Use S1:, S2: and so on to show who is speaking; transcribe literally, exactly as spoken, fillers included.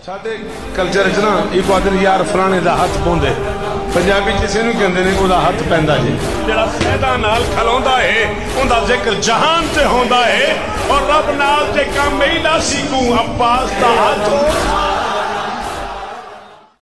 S1: साडे कल्चर च ना एक आदर यार फलाने दा हथ पाउंदे पंजाबी किसी नूं कहंदे ने ओहदा हथ पैंदा जी जिहड़ा सैदा नाल खलोंदा है उहदा जिक्र जहान ते होंदा है और रब नाल ते काम एदा सी को अब्बास दा हथ